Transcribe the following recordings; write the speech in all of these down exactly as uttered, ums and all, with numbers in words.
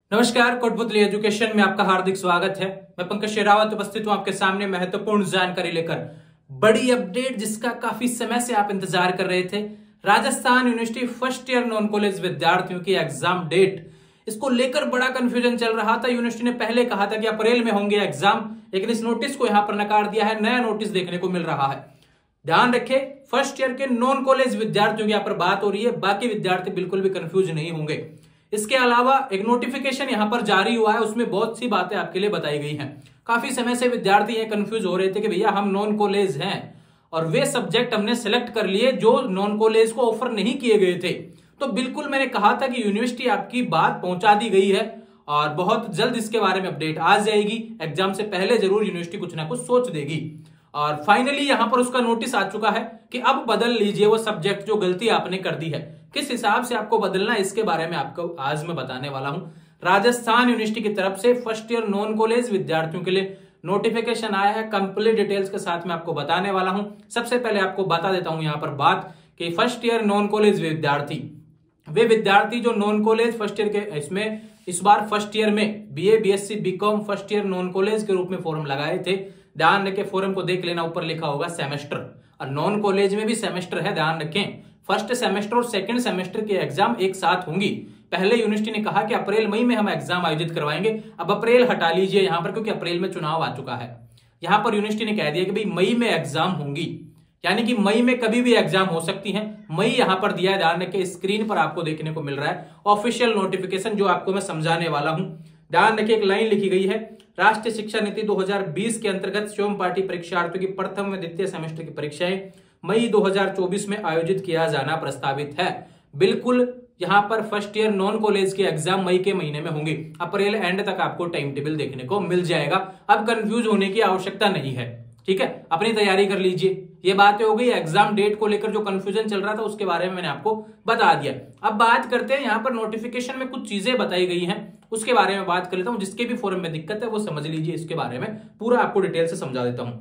नमस्कार, कोटपुतली एजुकेशन में आपका हार्दिक स्वागत है। मैं पंकज शेरावत उपस्थित हूं आपके सामने महत्वपूर्ण जानकारी लेकर। बड़ी अपडेट जिसका काफी समय से आप इंतजार कर रहे थे। Rajasthan university first year non college विद्यार्थियों की एग्जाम डेट, इसको लेकर बड़ा कंफ्यूजन चल रहा था। यूनिवर्सिटी ने पहले कहा था कि अप्रैल में होंगे एग्जाम, लेकिन इस नोटिस को यहां पर नकार दिया है। नया नोटिस देखने को मिल रहा है। ध्यान रखें, फर्स्ट ईयर के नॉन कॉलेज विद्यार्थियों की यहां पर बात हो रही है। बाकी विद्यार्थी बिल्कुल भी कंफ्यूज नहीं होंगे। इसके अलावा एक नोटिफिकेशन यहां पर जारी हुआ है, उसमें बहुत सी बातें आपके लिए बताई गई हैं। काफी समय से विद्यार्थी ये कंफ्यूज हो रहे थे कि भैया हम नॉन कॉलेज हैं और वे सब्जेक्ट हमने सेलेक्ट कर लिए जो नॉन कॉलेज को ऑफर नहीं किए गए थे। तो बिल्कुल मैंने कहा था कि यूनिवर्सिटी आपकी बात पहुंचा दी गई है और बहुत जल्द इसके बारे में अपडेट आ जाएगी। एग्जाम से पहले जरूर यूनिवर्सिटी कुछ ना कुछ सोच देगी। और फाइनली यहां पर उसका नोटिस आ चुका है कि अब बदल लीजिए वो सब्जेक्ट जो गलती आपने कर दी है। किस हिसाब से आपको बदलना है इसके बारे में आपको आज मैं बताने वाला हूं। राजस्थान यूनिवर्सिटी की तरफ से फर्स्ट ईयर नॉन कॉलेज विद्यार्थियों के लिए नोटिफिकेशन आया है। कंप्लीट डिटेल्स के साथ में आपको बताने वाला हूं। सबसे पहले आपको बता देता हूं यहां पर बात कि फर्स्ट ईयर नॉन कॉलेज विद्यार्थी, वे विद्यार्थी जो नॉन कॉलेज फर्स्ट ईयर के इसमें इस बार फर्स्ट ईयर में BA BSc BCom first year non college के रूप में फॉर्म लगाए थे। ध्यान रखें, फॉर्म को देख लेना, ऊपर लिखा होगा सेमेस्टर, और नॉन कॉलेज में भी सेमेस्टर है। ध्यान रखें, फर्स्ट सेमेस्टर और सेकंड सेमेस्टर के एग्जाम एक साथ होंगी। पहले यूनिवर्सिटी ने कहा कि अप्रैल मई में हम एग्जाम आयोजित करवाएंगे। अब अप्रैल हटा लीजिए यहां पर, क्योंकि अप्रैल में चुनाव आ चुका है। यहां पर यूनिवर्सिटी ने कह दिया कि भाई मई में एग्जाम होंगी, यानी कि मई में कभी भी एग्जाम हो सकती है। मई यहां पर दिया है। ध्यान रखें, स्क्रीन पर आपको देखने को मिल रहा है ऑफिशियल नोटिफिकेशन, जो आपको मैं समझाने वाला हूं। ध्यान रखिए, एक लाइन लिखी गई है, राष्ट्रीय शिक्षा नीति दो हज़ार बीस के अंतर्गत स्वयं पाठी परीक्षार्थियों की प्रथम व द्वितीय सेमेस्टर की परीक्षाएं मई दो हज़ार चौबीस में आयोजित किया जाना प्रस्तावित है। बिल्कुल यहां पर फर्स्ट ईयर नॉन कॉलेज के एग्जाम मई के महीने में होंगे। अप्रैल एंड तक आपको टाइम टेबल देखने को मिल जाएगा। अब कंफ्यूज होने की आवश्यकता नहीं है, ठीक है। अपनी तैयारी कर लीजिए। ये बातें हो गई एग्जाम डेट को लेकर, जो कंफ्यूजन चल रहा था उसके बारे में मैंने आपको बता दिया। अब बात करते हैं, यहां पर नोटिफिकेशन में कुछ चीजें बताई गई हैं, उसके बारे में बात कर लेता हूं। जिसके भी फॉर्म में दिक्कत है वो समझ लीजिए, इसके बारे में पूरा आपको डिटेल से समझा देता हूं।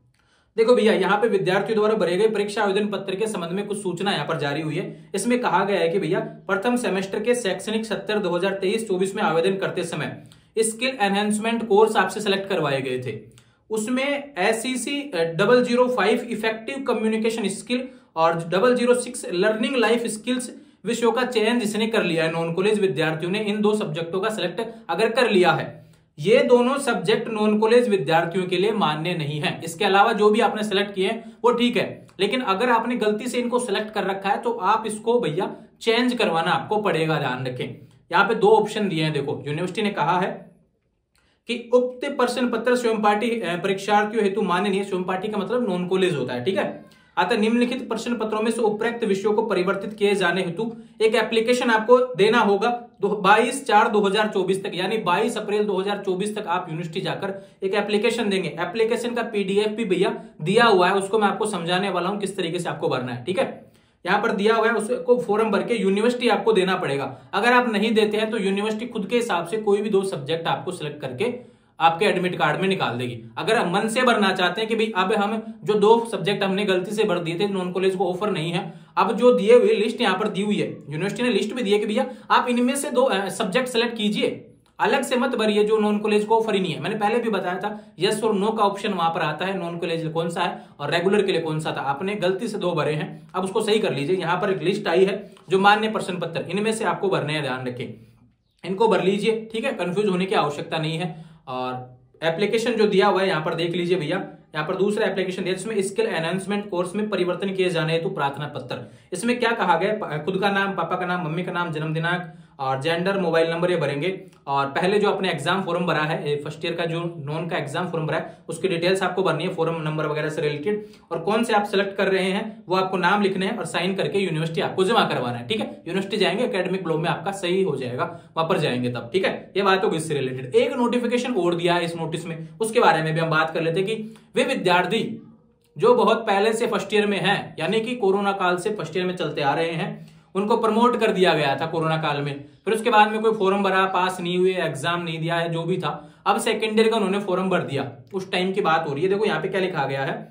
देखो भैया, यहाँ पे विद्यार्थियों द्वारा भरे गए परीक्षा आवेदन पत्र के संबंध में कुछ सूचना यहाँ पर जारी हुई है। इसमें कहा गया है कि भैया प्रथम सेमेस्टर के शैक्षणिक सत्र दो हज़ार तेईस चौबीस में आवेदन करते समय स्किल एनहेंसमेंट कोर्स आपसे सेलेक्ट करवाए गए थे। उसमें SEC double zero five effective communication skill और double zero six learning life skills विषयों का चयन जिसने कर लिया है, नॉन कॉलेज विद्यार्थियों ने इन दो सब्जेक्टों का सिलेक्ट अगर कर लिया है, ये दोनों सब्जेक्ट नॉन कॉलेज विद्यार्थियों के लिए मान्य नहीं है। इसके अलावा जो भी आपने सेलेक्ट किए हैं वो ठीक है, लेकिन अगर आपने गलती से इनको सेलेक्ट कर रखा है तो आप इसको भैया चेंज करवाना आपको पड़ेगा। ध्यान रखें, यहाँ पे दो ऑप्शन दिए हैं। देखो, यूनिवर्सिटी ने कहा है कि उक्त प्रश्न पत्र स्वयं पाठी परीक्षार्थियों हेतु मान्य नहीं है। स्वयं पाठी का मतलब नॉन कॉलेज होता है, ठीक है। अतः निम्नलिखित प्रश्न पत्रों में से उपरोक्त विषयों को परिवर्तित किए जाने हेतु एक एप्लीकेशन आपको देना होगा बाईस चार दो हज़ार चौबीस तक, यानी बाईस अप्रैल दो हज़ार चौबीस तक आप यूनिवर्सिटी जाकर एक एप्लीकेशन देंगे। एप्लीकेशन का पीडीएफ भी भैया दिया हुआ है, उसको मैं आपको समझाने वाला हूं किस तरीके से आपको भरना है, ठीक है। यहां पर दिया हुआ है, उसको फॉर्म भर के यूनिवर्सिटी आपको देना पड़ेगा। अगर आप नहीं देते हैं तो यूनिवर्सिटी खुद के हिसाब से कोई भी दो सब्जेक्ट आपको सिलेक्ट करके आपके एडमिट कार्ड में निकाल देगी। अगर आप मन से भरना चाहते हैं कि भाई अब हम जो दो सब्जेक्ट हमने गलती से भर दिए थे, नॉन कॉलेज को ऑफर नहीं है, अब जो दिए हुए लिस्ट यहाँ पर दी हुई है, यूनिवर्सिटी ने लिस्ट भी दी है कि भैया आप इनमें से दो सब्जेक्ट सेलेक्ट कीजिए, अलग से मत भरिए जो नॉन कॉलेज को ऑफर ही नहीं है। मैंने पहले भी बताया था, यस और नो का ऑप्शन वहां पर आता है, नॉन कॉलेज कौन सा है और रेगुलर के लिए कौन सा था। आपने गलती से दो भरे हैं, अब उसको सही कर लीजिए। यहाँ पर एक लिस्ट आई है जो मान्य प्रश्न पत्र, इनमें से आपको भरने हैं। ध्यान रखें, इनको भर लीजिए, ठीक है। कंफ्यूज होने की आवश्यकता नहीं है। और एप्लीकेशन जो दिया हुआ है यहाँ पर देख लीजिए भैया, यहाँ पर दूसरा एप्लीकेशन दिया जिसमें स्किल एनहांसमेंट कोर्स में परिवर्तन किए जाने हेतु प्रार्थना पत्र। इसमें क्या कहा गया, खुद का नाम, पापा का नाम, मम्मी का नाम, जन्म दिनांक और जेंडर, मोबाइल नंबर ये भरेंगे। और पहले जो अपने एग्जाम फॉर्म भरा है, फर्स्ट ईयर का जो नॉन का एग्जाम फॉर्म भरा है, उसकी डिटेल्स आपको भरनी है, फॉर्म नंबर वगैरह से रिलेटेड, और कौन से आप सेलेक्ट कर रहे हैं वो आपको नाम लिखने हैं और साइन करके यूनिवर्सिटी आपको जमा करवाना है, ठीक है। यूनिवर्सिटी जाएंगे, एकेडमिक ब्लॉक में आपका सही हो जाएगा, वहां पर जाएंगे तब, ठीक है। ये बात होगी इससे रिलेटेड। एक नोटिफिकेशन और दिया है इस नोटिस में, उसके बारे में भी हम बात कर लेते कि वे विद्यार्थी जो बहुत पहले से फर्स्ट ईयर में हैं, यानी कि कोरोना काल से फर्स्ट ईयर में चलते आ रहे हैं, उनको प्रमोट कर दिया गया था कोरोना काल में। फिर उसके बाद में कोई फॉर्म भरा, पास नहीं हुए, एग्जाम नहीं दिया है, जो भी था, अब सेकेंड ईयर का उन्होंने फॉर्म भर दिया, उस टाइम की बात हो रही है। देखो यहाँ पे क्या लिखा गया है,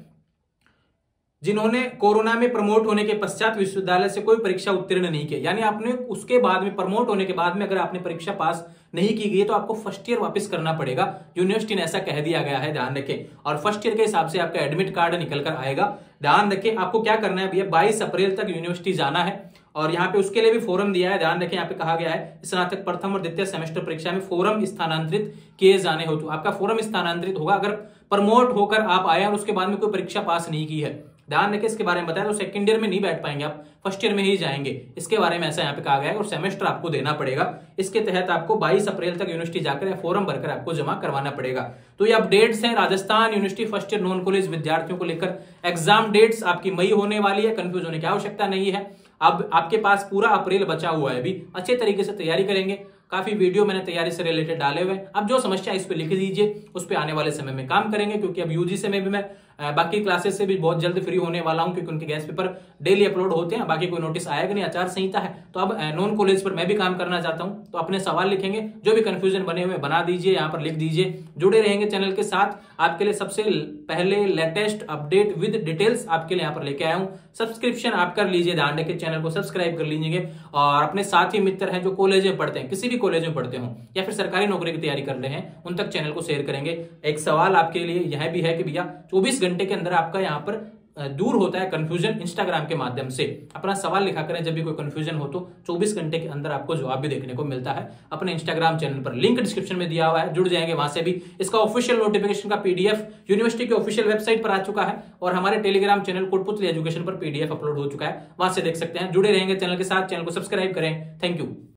जिन्होंने कोरोना में प्रमोट होने के पश्चात विश्वविद्यालय से कोई परीक्षा उत्तीर्ण नहीं की, यानी आपने उसके बाद में प्रमोट होने के बाद में अगर आपने परीक्षा पास नहीं की गई है तो आपको फर्स्ट ईयर वापस करना पड़ेगा। यूनिवर्सिटी ने ऐसा कह दिया गया है, ध्यान रखें। और फर्स्ट ईयर के हिसाब से आपका एडमिट कार्ड निकल कर आएगा। ध्यान रखें, आपको क्या करना है भैया, बाईस अप्रैल तक यूनिवर्सिटी जाना है और यहाँ पे उसके लिए भी फोरम दिया है। ध्यान रखें, यहाँ पे कहा गया है स्नातक प्रथम और द्वितीय सेमेस्टर परीक्षा में फोरम स्थानांतरित किए जाने हो तो आपका फोरम स्थानांतरित होगा अगर प्रमोट होकर आप आए और उसके बाद में कोई परीक्षा पास नहीं की है। ध्यान रखें, इसके बारे में बताया तो सेकंड ईयर में नहीं बैठ पाएंगे आप, फर्स्ट ईयर में ही जाएंगे। इसके बारे में ऐसा यहाँ पे कहा गया है और सेमेस्टर आपको देना पड़ेगा। इसके तहत आपको बाईस अप्रैल तक यूनिवर्सिटी जाकर या फॉर्म भरकर आपको जमा करवाना पड़ेगा। तो ये अपडेट्स हैं Rajasthan university first year non college विद्यार्थियों को लेकर। एग्जाम डेट्स आपकी मई होने वाली है, कंफ्यूज होने की आवश्यकता नहीं है। अब आपके पास पूरा अप्रैल बचा हुआ है, अभी अच्छे तरीके से तैयारी करेंगे। काफी वीडियो मैंने तैयारी से रिलेटेड डाले हुए हैं। अब जो समस्या इस पे लिख दीजिए, उस पे आने वाले समय में काम करेंगे, क्योंकि अब यूजीसी में भी मैं बाकी क्लासेस से भी बहुत जल्द फ्री होने वाला हूं, क्योंकि उनके गैस पेपर डेली अपलोड होते हैं। बाकी कोई नोटिस आएगा नहीं, आचार संहिता है, तो अब नॉन कॉलेज पर मैं भी काम करना चाहता हूं। तो अपने सवाल लिखेंगे, जो भी कंफ्यूजन बने हुए बना दीजिए, यहाँ पर लिख दीजिए। जुड़े रहेंगे चैनल के साथ, आपके लिए सबसे पहले लेटेस्ट अपडेट विद डिटेल्स आपके लिए यहाँ पर लेके आया हूँ। सब्सक्रिप्शन आप कर लीजिए, ध्यान रखिए, चैनल को सब्सक्राइब कर लीजिए। और अपने साथी मित्र हैं जो कॉलेज में पढ़ते हैं, किसी भी कॉलेज में पढ़ते हो या फिर सरकारी नौकरी की तैयारी कर रहे हैं, उन तक चैनल को शेयर करेंगे। एक सवाल आपके लिए यह भी है कि भैया चौबीस घंटे के अंदर आपका यहाँ पर दूर होता है कंफ्यूजन इंस्टाग्राम के माध्यम से। अपना सवाल लिखा करें, जब भी कोई कंफ्यूजन हो तो चौबीस घंटे के अंदर आपको जवाब भी देखने को मिलता है अपने इंस्टाग्राम चैनल पर। लिंक डिस्क्रिप्शन में दिया हुआ है, जुड़ जाएंगे वहां से भी। इसका ऑफिशियल नोटिफिकेशन का पीडीएफ यूनिवर्सिटी की ऑफिशियल वेबसाइट पर आ चुका है और हमारे टेलीग्राम चैनल कोटपुतली एजुकेशन पर पीडीएफ अपलोड हो चुका है, वहां से देख सकते हैं। जुड़े रहेंगे चैनल के साथ, चैनल को सब्सक्राइब करें। Thank you.